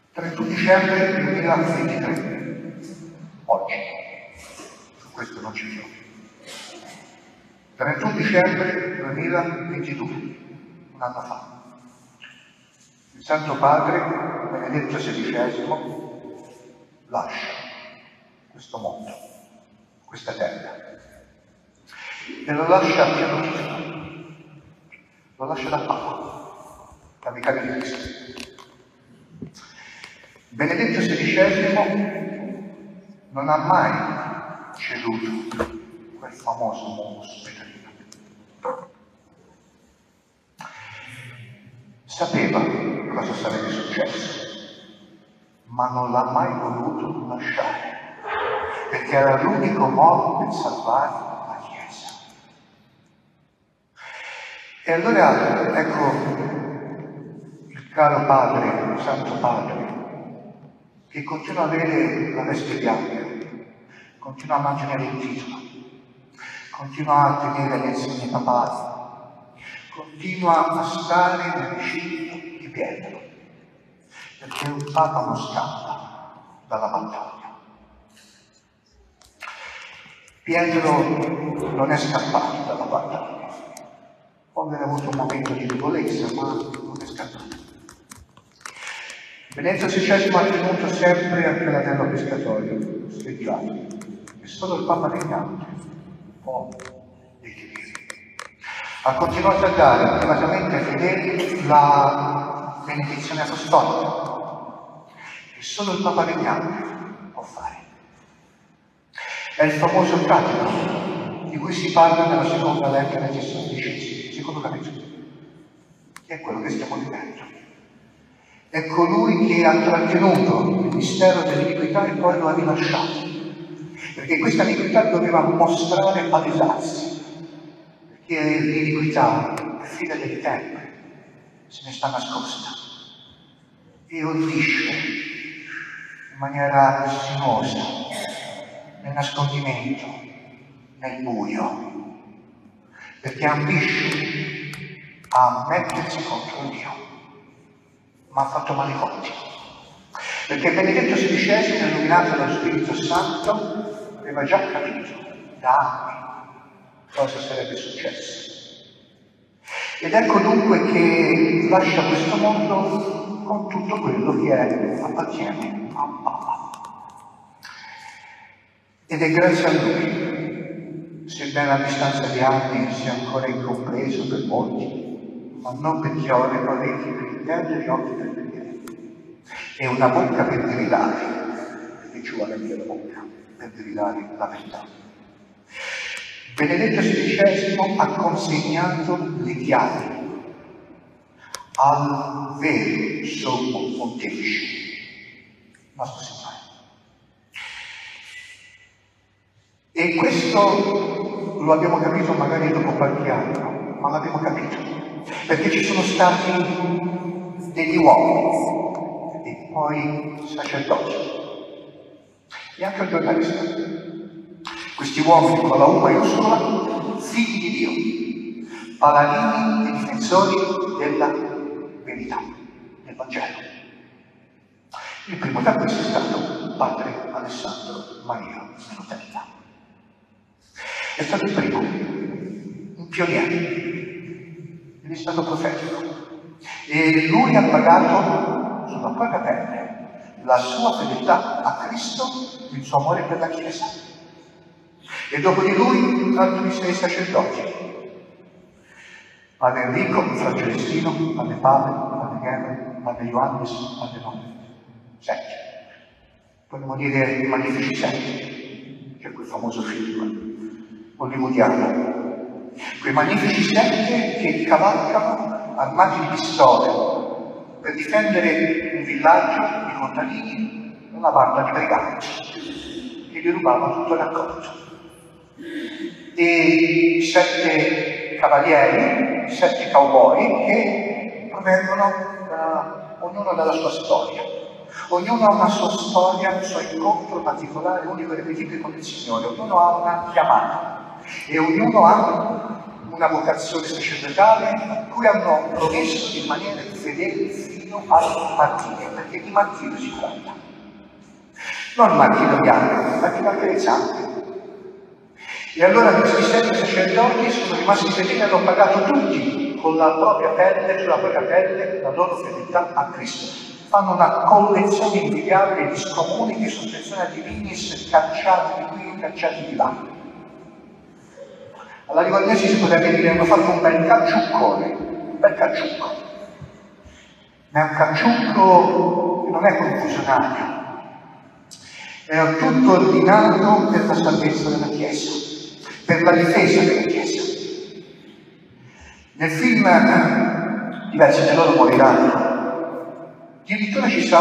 31 dicembre 2023, oggi, su questo non ci sono. 31 dicembre 2022, un anno fa, il Santo Padre Benedetto XVI lascia questo mondo, questa terra, e lo lascia pianissimo, lo lascia da Papa, da vicario di Cristo. Benedetto XVI non ha mai ceduto quel famoso modus vivendi. Sapeva cosa sarebbe successo, ma non l'ha mai voluto lasciare, perché era l'unico modo per salvare la Chiesa. E allora, ecco, il caro padre, il Santo Padre, che continua ad avere la veste bianca, continua a mantenere il titolo, continua a tenere le insegne papali, continua a stare nel recinto di Pietro, perché un Papa non scappa dalla battaglia. Pietro non è scappato dalla battaglia, può aver avuto un momento di debolezza, ma non è scappato. Benedetto XVI ha tenuto sempre anche l'anello pescatorio, steggiato, e solo il Papa regnante può decidere. Ha continuato a dare privatamente ai fedeli la benedizione apostolica, che solo il Papa regnante può fare. È il famoso pratico di cui si parla nella seconda lettera ai Tessalonicesi, secondo capitolo, che è quello che stiamo vivendo. È colui che ha trattenuto il mistero dell'iniquità e poi lo ha rilasciato, perché questa iniquità doveva mostrare palesarsi, perché l'iniquità è figlia del tempo, se ne sta nascosta e ordisce in maniera sinuosa, nel nascondimento, nel buio, perché ambisce a mettersi contro Dio, ma ha fatto male i conti. Perché Benedetto XVI, illuminato dallo Spirito Santo, aveva già capito da anni cosa sarebbe successo. Ed ecco dunque che lascia questo mondo con tutto quello che appartiene a un Papa. Ed è grazie a lui, sebbene a distanza di anni sia ancora incompreso per molti, ma non per chi ha orecchi per intendere e occhi per vedere, e una bocca per gridare, perché ci vuole anche la bocca per gridare la verità. Benedetto XVI ha consegnato le chiavi al vero sommo pontefice, nostro Signore. E questo lo abbiamo capito magari dopo qualche anno, ma l'abbiamo capito, perché ci sono stati degli uomini e poi sacerdoti e anche il giornalista. Questi uomini con la U maiuscola, figli di Dio, paladini e difensori della verità, del Vangelo. Il primo tra questi è stato padre Alessandro Maria Nutella. È stato il primo, un pioniere, ed è stato profetico. E lui ha pagato sulla propria pelle la sua fedeltà a Cristo, il suo amore per la Chiesa. E dopo di lui altri 6 sacerdoti. Padre Enrico, Fra Celestino, Padre Paolo, Padre Gero, Padre Ioannis, Padre Nome. 7. Potremmo dire i Magnifici 7. C'è quel famoso film hollywoodiano. Quei Magnifici 7 che cavalcano armati di pistole per difendere un villaggio, i contadini, una banda di briganti che gli rubavano tutto il raccolto. E 7 cavalieri, 7 cowboy che provengono ognuno dalla sua storia. Ognuno ha una sua storia, un suo incontro particolare, unico e irripetibile con il Signore. Ognuno ha una chiamata e ognuno ha una vocazione sacerdotale a cui hanno promesso di rimanere fedeli fino fino al martirio, perché di martirio si tratta. Non martirio bianco, ma di martirizzante. E allora questi 7 sacerdoti sono rimasti fedeli e hanno pagato tutti con la propria pelle, sulla propria pelle, la loro fedeltà a Cristo. Fanno una collezione invidiabile di scomuni, di sospensione a divinis, cacciati di qui, cacciati di là. Alla livornesi si potrebbe dire hanno fatto un bel cacciuccone, un bel cacciucco. Ma è un cacciucco che non è confusionario, è tutto ordinato per la salvezza della Chiesa, per la difesa della Chiesa. Nel film diversi di loro moriranno. Addirittura c'è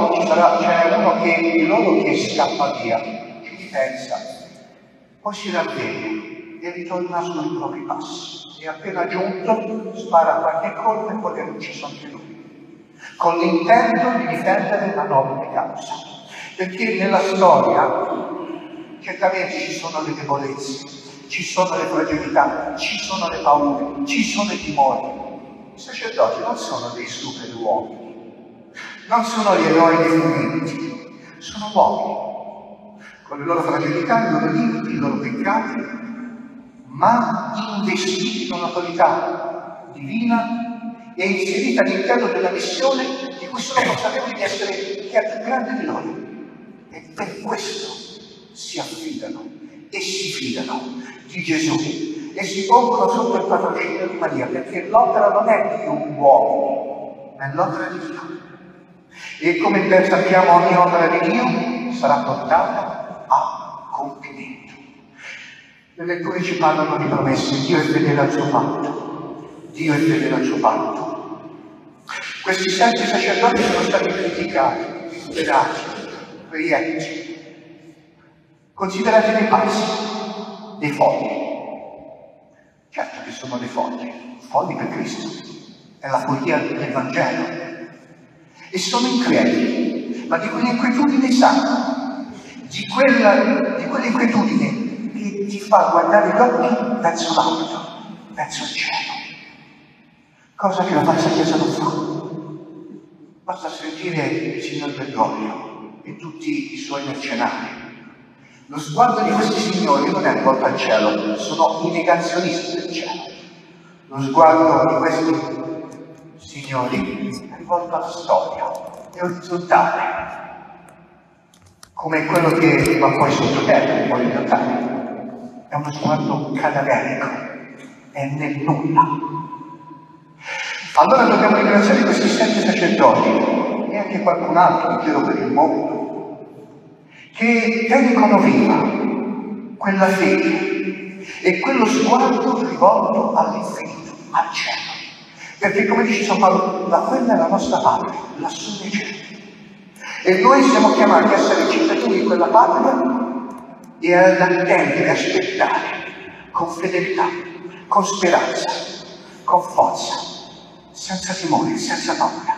uno che di loro che scappa via, ci ripensa, poi si ravvede e ritorna sui propri passi. E appena giunto spara qualche colpo e poi viene ucciso anche lui, con l'intento di difendere la nobile causa. Perché nella storia certamente ci sono le debolezze, ci sono le fragilità, ci sono le paure, ci sono i timori. I sacerdoti non sono dei superuomini, non sono gli eroi dei fumetti, sono uomini, con le loro fragilità, i loro limiti, i loro peccati, ma investiti in un'autorità divina e inseriti all'interno della missione di cui sono consapevoli di essere che è più grande di loro. E per questo si affidano e si fidano di Gesù e si pongono sotto il patrocinio di Maria, perché l'opera non è di un uomo, ma è l'opera di Dio. E come ben sappiamo, ogni opera di Dio sarà portata a compimento. Le letture ci parlano di promesse, Dio è fedele al suo patto, Dio è fedele al suo patto. Questi 7 sacerdoti sono stati criticati, sperati, reietti, considerati dei pazzi, dei folli. Certo che sono dei folli per Cristo, è la follia del Vangelo. E sono increduli, ma di quell'inquietudine sana, di quell'inquietudine che ti fa guardare gli occhi verso l'alto, verso il cielo. Cosa che la falsa Chiesa non fa. Basta sentire il signor Bergoglio e tutti i suoi mercenari. Lo sguardo di questi signori non è rivolto al cielo, sono i negazionisti del cielo. Lo sguardo di questi signori è rivolto alla storia, è orizzontale, come quello che va poi sottoterra, orizzontale. È uno sguardo cadaverico, è nel nulla. Allora dobbiamo ringraziare questi 7 sacerdoti e anche qualcun altro in giro per il mondo che tengono viva quella fede e quello sguardo rivolto all'infinito, al cielo. Perché come dice San Paolo, quella è la nostra patria, lassù nei cieli. E noi siamo chiamati a essere cittadini di quella patria e ad attendere, aspettare, con fedeltà, con speranza, con forza, senza timore, senza paura.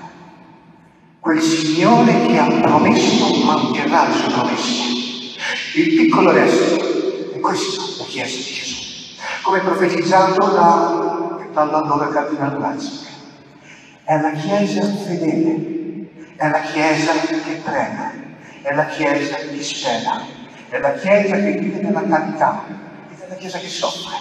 Quel Signore che ha promesso manterrà le sue promesse. Il piccolo resto è questa la Chiesa di Gesù, come profetizzato dall'allora Cardinale Ratzinger. È la Chiesa fedele, è la Chiesa che prega, è la Chiesa che spera, è la Chiesa che vive nella carità, ed è la Chiesa che soffre.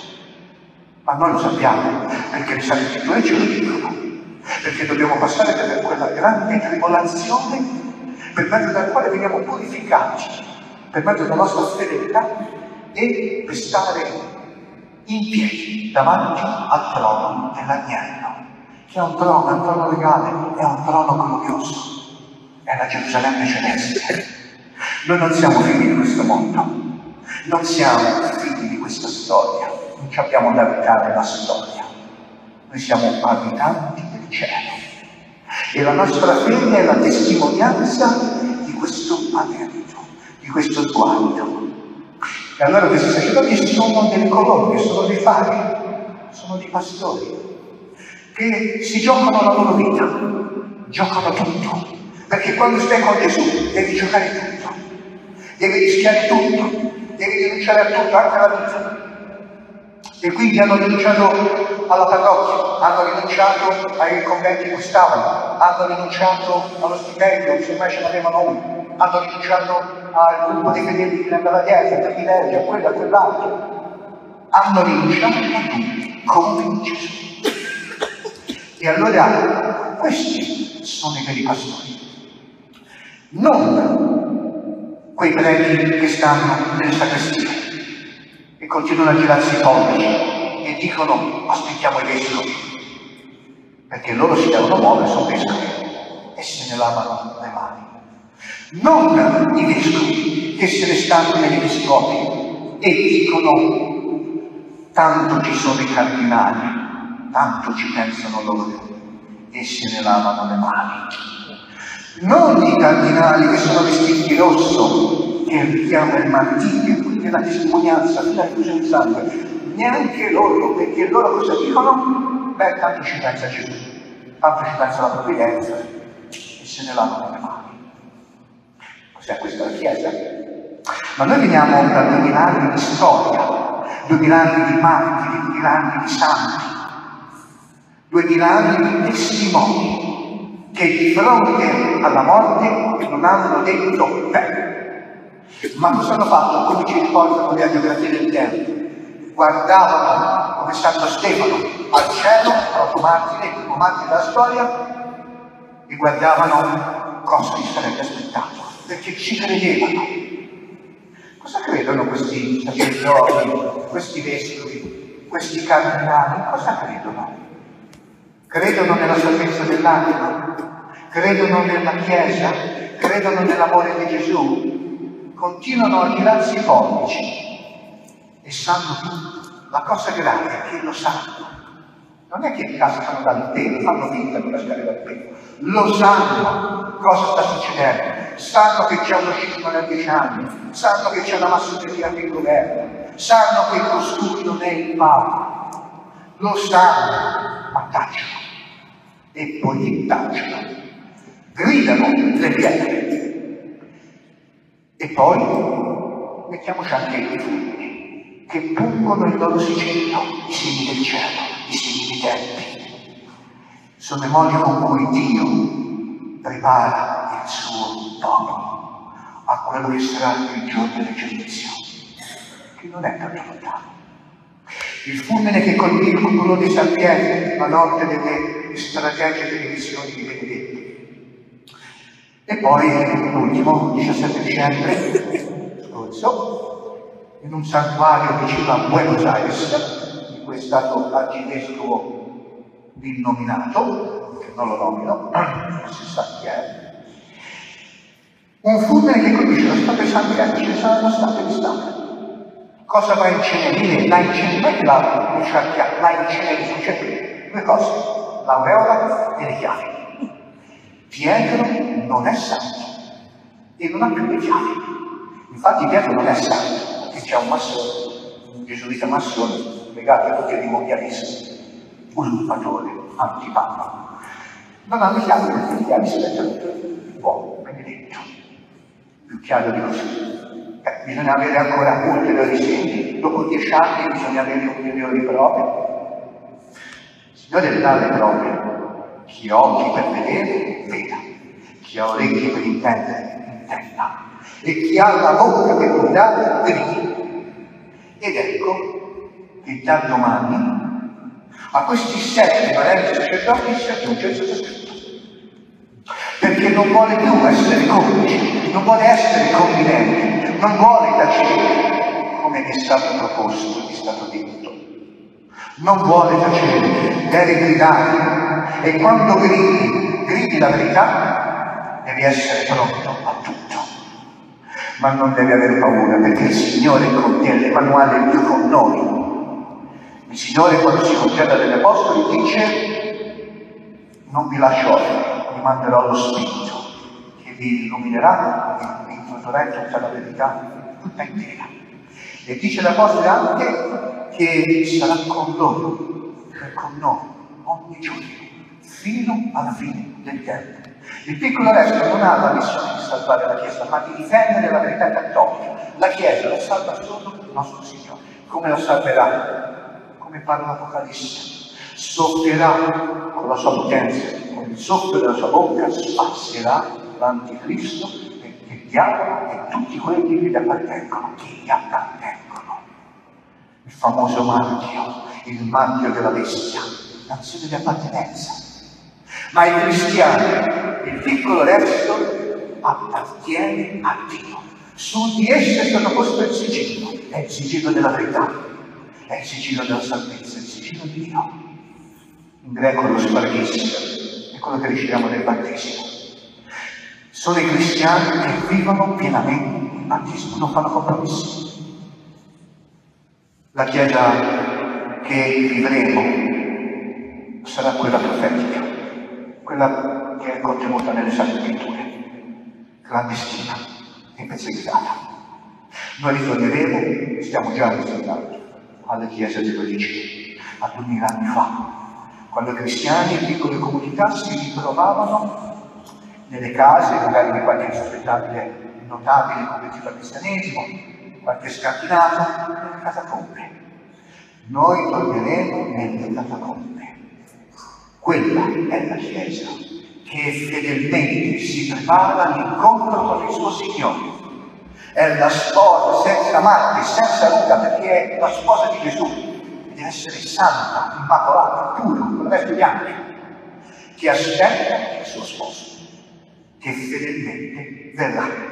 Ma noi lo sappiamo, perché le Sacre Scritture ce lo dicono, perché dobbiamo passare per quella grande tribolazione per mezzo della quale veniamo purificati, per mezzo della nostra fedeltà e per stare in piedi davanti al trono dell'Agnello, che è un trono regale, è un trono glorioso, è la Gerusalemme celeste. Noi non siamo figli di questo mondo, non siamo figli di questa storia, non ci abbiamo da abitare la storia, noi siamo abitanti del cielo e la nostra fede è la testimonianza di questo anelito, di questo sguardo. E allora questi sacerdoti sono delle colonne, sono dei fari, sono dei pastori che si giocano la loro vita, giocano tutto, perché quando stai con Gesù devi giocare tutto, devi rischiare tutto, devi rinunciare a tutto, anche alla vita. E quindi hanno rinunciato alla parrocchia, hanno rinunciato ai conventi in cui stavano, hanno rinunciato allo stipendio, semmai ce n'avevano uno, hanno rinunciato al gruppo di fedeli che andava dietro, a privilegio, a quello, a quell'altro. Hanno rinunciato a tutti, come Gesù. E allora questi sono i veri pastori. Non quei preti che stanno nelle sacrestie e continuano a girarsi i pollici e dicono aspettiamo i vescovi, perché loro si devono muovere, sono vescovi e se ne lavano le mani. Non i vescovi che se ne stanno negli episcopi e dicono tanto ci sono i cardinali, tanto ci pensano loro e se ne lavano le mani. Non i cardinali che sono vestiti di rosso, che richiama il martirio, quindi la testimonianza fino all'effusione di sangue, neanche loro, perché loro cosa dicono? Beh, tanto ci pensa Gesù, tanto ci pensa la provvidenza e se ne lavano le mani. Cos'è questa la Chiesa? Ma noi veniamo da 2000 anni di storia, 2000 anni di martiri, 2000 anni di santi, 2000 anni di testimoni che di fronte alla morte non hanno detto beh. Ma cosa hanno fatto? Come ci ricordano le agiografie del tempo? Guardavano come Santo Stefano al cielo, proprio martire, il primo martire della storia, e guardavano cosa gli sarebbe aspettato, perché ci credevano. Cosa credono questi sacerdoti, questi vescovi, questi cardinali? Cosa credono? Credono nella salvezza dell'anima? Credono nella Chiesa? Credono nell'amore di Gesù? Continuano a girarsi i pollici e sanno tutto. La cosa grave è che lo sanno. Non è che cascano dal pelo, fanno finta di cascare dal pelo. Lo sanno cosa sta succedendo. Sanno che c'è uno scisma da 10 anni. Sanno che c'è una massoneria che governa. Sanno che costui non è il Papa. Lo sanno, ma tacciono. E poi tacciono. Gridano le pietre. E poi mettiamoci anche i fulmini, che pungono il loro sigillo, i segni del cielo, i segni dei tempi. Sono i modi con cui Dio prepara il suo popolo a quello che sarà il giorno del giudizio, che non è tanto lontano. Il fulmine che colpì il cupolo di San Pietro la notte delle strategiche divisioni di Benedetti. E poi, l'ultimo, 17 dicembre scorso, in un santuario vicino a Buenos Aires, di cui è stato arcivescovo l'innominato, che non lo nomino, non si sa chi è, un fulmine che colpisce lo Stato di San Pietro, ce ne saranno state di state. Cosa va a incenerire? La incenerire, la incenerire, succede due cose, l'aureola e le chiavi. Pietro non è santo e non ha più le chiavi. Infatti Pietro non è santo, perché c'è un massone, un gesuita massone, legato a tutti i rimorchialisti, usurpatore, antipapa. Non hanno le chiavi perché le chiavi si mettono buono, benedetto. Più chiaro di così. Bisogna avere ancora ulteriori segni, dopo 10 anni bisogna avere ulteriori prove. Il Signore dà le prove. Chi ha occhi per vedere, veda. Chi ha orecchie per intendere, intenda. E chi ha la bocca per gridare, gridi. Ed ecco che da domani a questi 7 valenti sacerdoti si aggiunge il sottoscritto. Perché non vuole più essere complice, non vuole essere convivente, non vuole tacere come è stato proposto, è stato detto. Non vuole tacere, deve gridare. E quando gridi la verità, devi essere pronto a tutto. Ma non devi avere paura, perché il Signore è con te, l'Emanuele è Dio con noi. Il Signore quando si congeda degli apostoli dice: non vi lascio orfani, vi manderò lo Spirito, che vi illuminerà e vi introdurrà in tutta la verità, tutta intera. E dice l'Apostolo anche che sarà con loro, con noi, ogni giorno, fino alla fine del tempo. Il piccolo resto non ha la missione di salvare la Chiesa, ma di difendere la verità cattolica. La Chiesa la salva solo il nostro Signore. Come la salverà? Come parla l'Apocalisse. Soffierà con la sua potenza con il soffio della sua bocca spazierà l'anticristo e il diavolo e tutti quelli che gli appartengono. Il famoso marchio, il marchio della bestia, è un segno di appartenenza. Ma i cristiani, il piccolo resto, appartiene a Dio. Su di esso è stato posto il sigillo, è il sigillo della verità, è il sigillo della salvezza, è il sigillo di Dio. In greco lo spargis, è quello che riceviamo nel battesimo. Sono i cristiani che vivono pienamente il battesimo, non fanno compromessi. La Chiesa che vivremo sarà quella profetica, quella che è contenuta nelle Sacre Scritture, clandestina, impezzata. Noi ritorneremo, stiamo già ritornando, alla Chiesa dell'origine, a 2000 anni fa, quando i cristiani in piccole comunità si ritrovavano nelle case, magari di qualche rispettabile notabile convertito al cristianesimo, qualche scantinato, nelle catacombe. Noi torneremo nelle catacombe. Quella è la Chiesa che fedelmente si prepara all'incontro con il suo Signore. È la sposa senza macchie, senza ruga, perché è la sposa di Gesù. Deve essere santa, immacolata, pura, con le vesti bianche, che aspetta il suo sposo, che fedelmente verrà.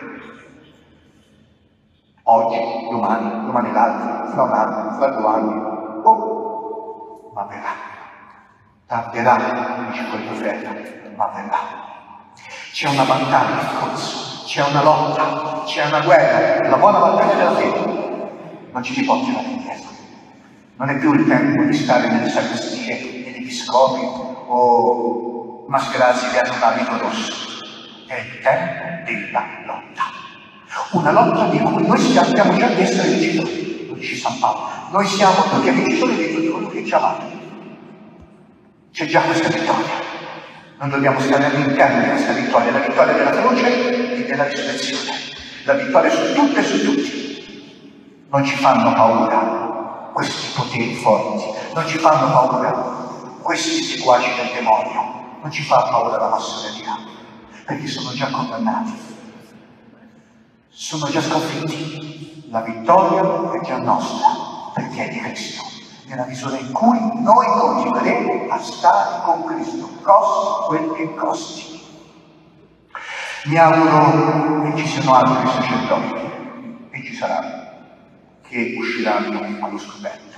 Oggi, domani l'altro, fra un anno, fra 2 anni, ma verrà. Tarderà, dice quel profeta, ma verrà. C'è una battaglia in corso, c'è una lotta, c'è una guerra, la buona battaglia della fede. Non ci si può tirare indietro. Non è più il tempo di stare nelle sacrestie e negli scopi o mascherarsi dietro un abito rosso. È il tempo della lotta. Una lotta di cui noi sappiamo già di essere vincitori, lo dice San Paolo. Noi siamo tutti vincitori di tutto quello che ci amate. C'è già questa vittoria. Non dobbiamo stare all'interno di questa vittoria, la vittoria della croce e della risurrezione. La vittoria su tutto e su tutti. Non ci fanno paura questi poteri forti, non ci fanno paura questi seguaci del demonio, non ci fa paura la massoneria, perché sono già condannati, sono già sconfitti. La vittoria è già nostra, perché è di Cristo, nella misura in cui noi continueremo a stare con Cristo, costi quel che costi. Mi auguro che ci siano altri sacerdoti, e ci saranno, che usciranno allo scoperto,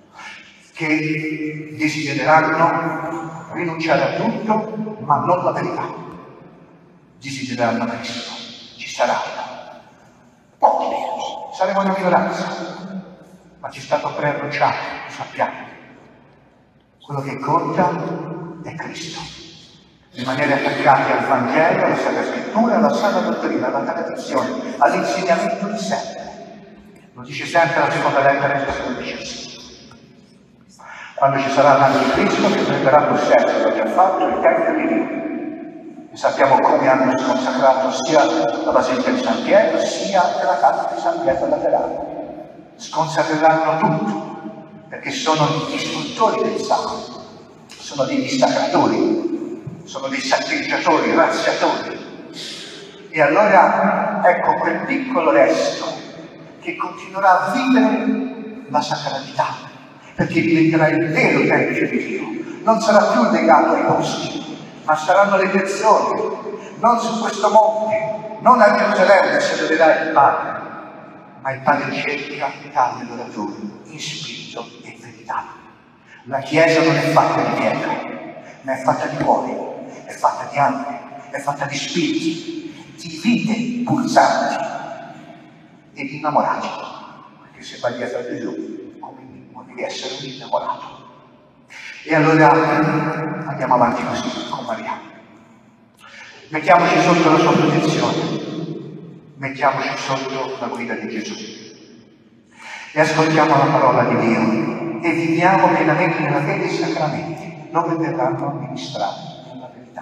che desidereranno rinunciare a tutto, ma non la verità. Desidereranno Cristo, ci saranno. Pochi, saremo una minoranza, ma ci è stato preannunciato, lo sappiamo. Quello che conta è Cristo. Rimanere attaccati al Vangelo, alla Sacra Scrittura, alla sana dottrina, alla tradizione, all'insegnamento di sempre. Lo dice sempre la seconda lettera di Gesù, lo dice sì. Quando ci sarà l'anticristo che prenderà possesso, l'ha già fatto, il Tempio di Dio. E sappiamo come hanno sconsacrato sia la Basilica di San Pietro, sia anche la casa di San Pietro Laterano. Sconsacreranno tutto, perché sono gli distruttori del sacro, sono degli staccatori, sono dei saccheggiatori, razziatori. E allora ecco quel piccolo resto che continuerà a vivere la sacralità, perché diventerà il vero Tempio di Dio. Non sarà più legato ai posti, ma saranno le persone, non su questo monte, non a Gerusalemme si adorerà il Padre, ma il Padre cerca tali adoratori in spirito e verità. La Chiesa non è fatta di pietra, ma è fatta di cuori, è fatta di anime, è fatta di spiriti, di vite pulsanti e di innamorati, perché se vai dietro a Gesù, come minimo devi essere un innamorato. E allora andiamo avanti così con Maria. Mettiamoci sotto la sua protezione, mettiamoci sotto la guida di Gesù e ascoltiamo la parola di Dio e viviamo pienamente nella fede e sacramenti, dove verranno amministrati nella verità.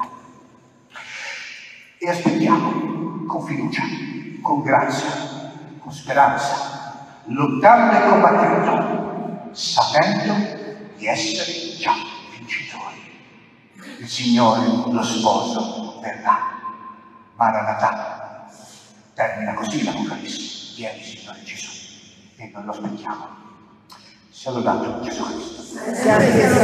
E aspettiamo con fiducia, con grazia, con speranza, lottando e combattendo, sapendo di essere già vincitori. Il Signore, lo sposo, verrà. Maranatha. Termina così l'Apocalisse. Vieni, Signore Gesù. E noi lo aspettiamo. Sia lodato Gesù Cristo.